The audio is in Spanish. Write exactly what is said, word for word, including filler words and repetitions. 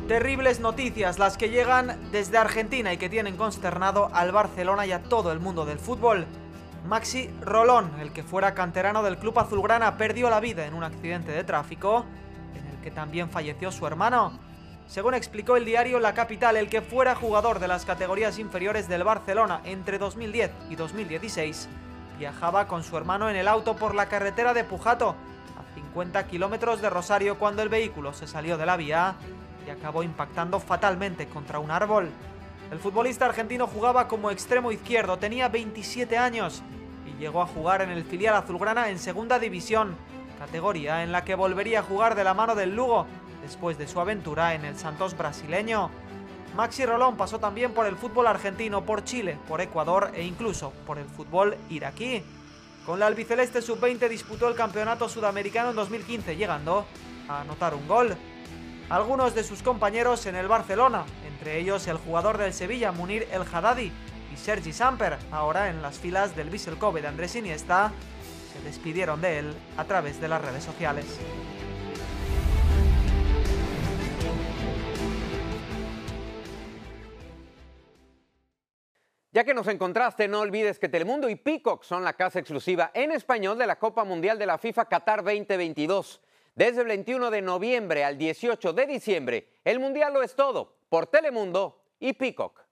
Terribles noticias las que llegan desde Argentina y que tienen consternado al Barcelona y a todo el mundo del fútbol. Maxi Rolón, el que fuera canterano del club azulgrana, perdió la vida en un accidente de tráfico en el que también falleció su hermano. Según explicó el diario La Capital, el que fuera jugador de las categorías inferiores del Barcelona entre dos mil diez y dos mil dieciséis, viajaba con su hermano en el auto por la carretera de Pujato, a cincuenta kilómetros de Rosario, cuando el vehículo se salió de la vía y acabó impactando fatalmente contra un árbol. El futbolista argentino jugaba como extremo izquierdo, tenía veintisiete años y llegó a jugar en el filial azulgrana en segunda división, categoría en la que volvería a jugar de la mano del Lugo después de su aventura en el Santos brasileño. Maxi Rolón pasó también por el fútbol argentino, por Chile, por Ecuador e incluso por el fútbol iraquí. Con la albiceleste sub veinte disputó el campeonato sudamericano en dos mil quince, llegando a anotar un gol. Algunos de sus compañeros en el Barcelona, entre ellos el jugador del Sevilla, Munir El Haddadi, y Sergi Samper, ahora en las filas del Vissel Kobe de Andrés Iniesta, se despidieron de él a través de las redes sociales. Ya que nos encontraste, no olvides que Telemundo y Peacock son la casa exclusiva en español de la Copa Mundial de la FIFA Qatar veinte veintidós. Desde el veintiuno de noviembre al dieciocho de diciembre, el Mundial lo es todo por Telemundo y Peacock.